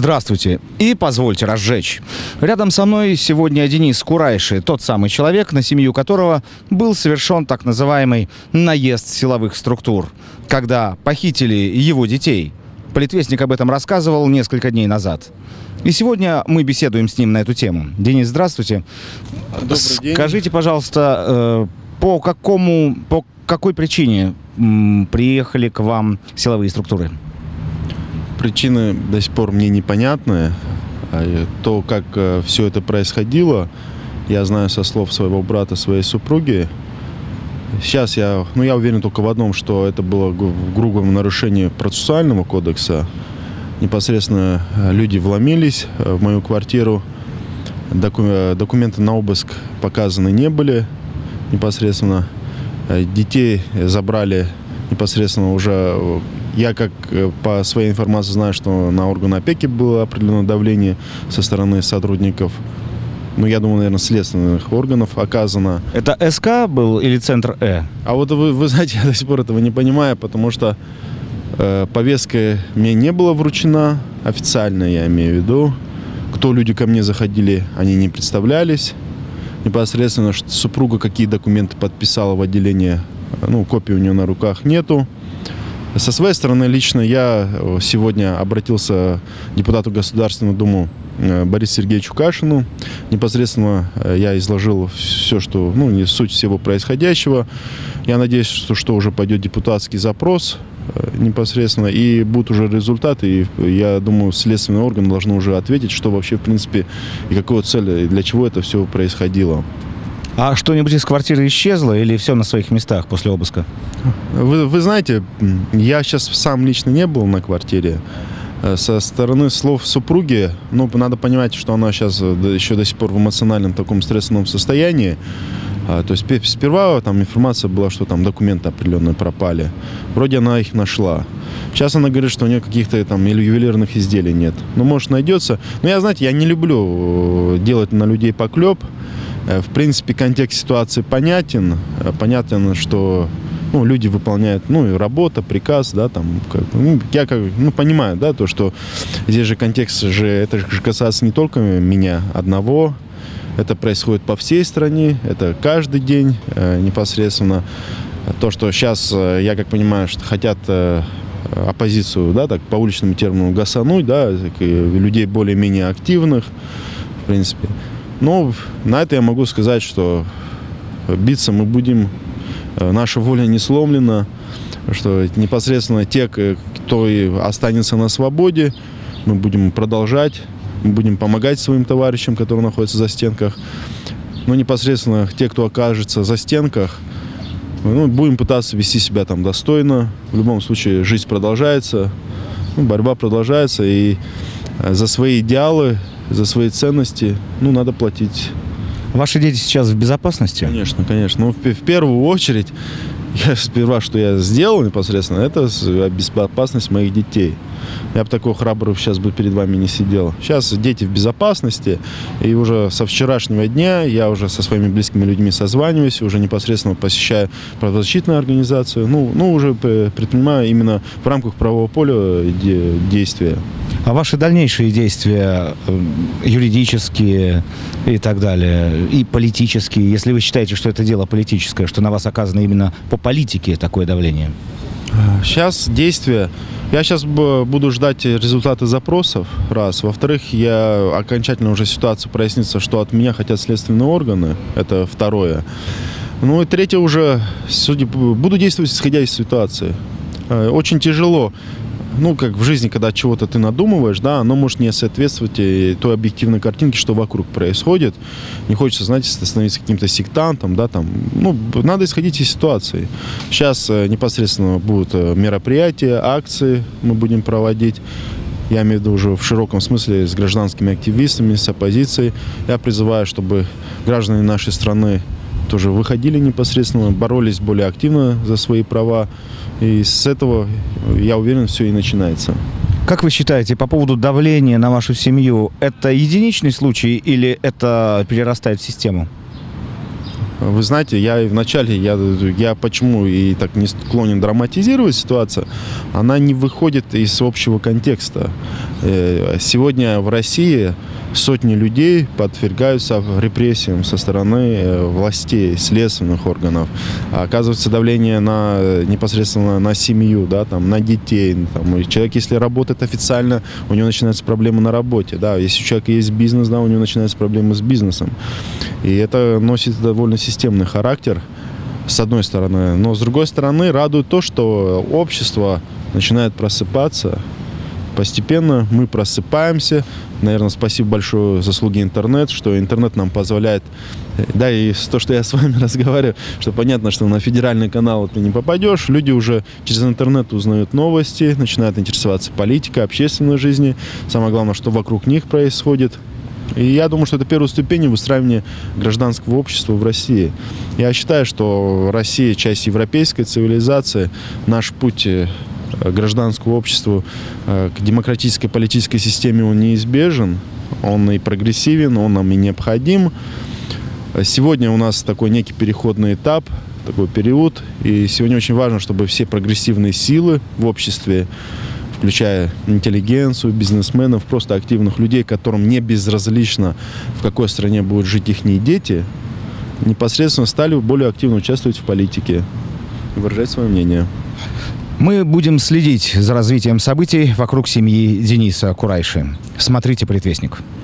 Здравствуйте. И позвольте разжечь. Рядом со мной сегодня Денис Курайши, тот самый человек, на семью которого был совершен так называемый наезд силовых структур, когда похитили его детей. Политвестник об этом рассказывал несколько дней назад. И сегодня мы беседуем с ним на эту тему. Денис, здравствуйте. Добрый день. Скажите, пожалуйста, по какой причине приехали к вам силовые структуры? Причины до сих пор мне непонятны. То, как все это происходило, я знаю со слов своего брата, своей супруги. Сейчас я уверен только в одном, что это было в грубом нарушении процессуального кодекса. Непосредственно люди вломились в мою квартиру. Документы на обыск показаны не были непосредственно. Детей забрали непосредственно уже. Я, как по своей информации, знаю, что на органы опеки было определенное давление со стороны сотрудников. Я думаю, наверное, следственных органов оказано. Это СК был или Центр Э? А вот вы знаете, я до сих пор этого не понимаю, потому что повестка мне не была вручена, официально я имею в виду. Кто люди ко мне заходили, они не представлялись. Непосредственно супруга какие документы подписала в отделении, копии у нее на руках нету. Со своей стороны, лично я сегодня обратился к депутату Государственной Думы Борису Сергеевичу Кашину. Непосредственно я изложил все, что, суть всего происходящего. Я надеюсь, что уже пойдет депутатский запрос непосредственно, и будут уже результаты. И я думаю, следственные органы должны уже ответить, что вообще, в принципе, и какую цель, и для чего это все происходило. А что-нибудь из квартиры исчезло или все на своих местах после обыска? Вы знаете, я сейчас сам лично не был на квартире. Со стороны слов супруги, надо понимать, что она сейчас еще до сих пор в эмоциональном таком стрессовом состоянии. То есть сперва там информация была, что там документы определенные пропали. Вроде она их нашла. Сейчас она говорит, что у нее каких-то там ювелирных изделий нет. Может, найдется. Но я не люблю делать на людей поклеп. В принципе, контекст ситуации понятен. Понятно, что люди выполняют, работа, приказ, да, там, я понимаю, да, то, что здесь же контекст это же касается не только меня одного, это происходит по всей стране, это каждый день непосредственно. То, что сейчас, я как понимаю, что хотят оппозицию, да, так по уличному термину гасануть, да, людей более-менее активных, в принципе. Но на это я могу сказать, что биться мы будем, наша воля не сломлена, что непосредственно те, кто останется на свободе, мы будем продолжать, мы будем помогать своим товарищам, которые находятся за стенках. Но непосредственно те, кто окажется за стенках, будем пытаться вести себя там достойно. В любом случае жизнь продолжается, борьба продолжается, и за свои идеалы, за свои ценности, надо платить. Ваши дети сейчас в безопасности? Конечно, конечно. В первую очередь, что я сделал непосредственно, это безопасность моих детей. Я бы такой храбрый сейчас бы перед вами не сидел. Сейчас дети в безопасности, и уже со вчерашнего дня я уже со своими близкими людьми созваниваюсь, уже непосредственно посещаю правозащитную организацию, уже предпринимаю именно в рамках правового поля действия. А ваши дальнейшие действия, юридические и так далее, и политические, если вы считаете, что это дело политическое, что на вас оказано именно по политике такое давление? Сейчас действия. Я сейчас буду ждать результаты запросов, раз. Во-вторых, окончательно уже ситуация прояснится, что от меня хотят следственные органы. Это второе. И третье уже, буду действовать, исходя из ситуации. Очень тяжело. Как в жизни, когда чего-то ты надумываешь, да, оно может не соответствовать той объективной картинке, что вокруг происходит. Не хочется, становиться каким-то сектантом, да, там. Надо исходить из ситуации. Сейчас непосредственно будут мероприятия, акции мы будем проводить. Я имею в виду уже в широком смысле с гражданскими активистами, с оппозицией. Я призываю, чтобы граждане нашей страны тоже выходили непосредственно, боролись более активно за свои права. И с этого, я уверен, все и начинается. Как вы считаете, по поводу давления на вашу семью, это единичный случай или это перерастает в систему? Вы знаете, я и вначале, я почему и так не склонен драматизировать ситуацию, она не выходит из общего контекста. Сегодня в России сотни людей подвергаются репрессиям со стороны властей, следственных органов. Оказывается давление непосредственно на семью, да, там, на детей. Там. Человек, если работает официально, у него начинаются проблемы на работе. Да. Если у человека есть бизнес, да, у него начинаются проблемы с бизнесом. И это носит довольно системный характер, с одной стороны. Но с другой стороны, радует то, что общество начинает просыпаться. Постепенно мы просыпаемся. Наверное, спасибо большое заслуге интернет, что интернет нам позволяет, да, и то, что я с вами разговариваю, что понятно, что на федеральный канал ты не попадешь. Люди уже через интернет узнают новости, начинают интересоваться политикой, общественной жизнью. Самое главное, что вокруг них происходит. И я думаю, что это первая ступень выстраивания гражданского общества в России. Я считаю, что Россия – часть европейской цивилизации. Наш путь гражданскому обществу к демократической политической системе он неизбежен. Он и прогрессивен, он нам и необходим. Сегодня у нас такой некий переходный этап, такой период. И сегодня очень важно, чтобы все прогрессивные силы в обществе, включая интеллигенцию, бизнесменов, просто активных людей, которым не безразлично, в какой стране будут жить их дети, непосредственно стали более активно участвовать в политике и выражать свое мнение. Мы будем следить за развитием событий вокруг семьи Дениса Курайши. Смотрите «Предвестник».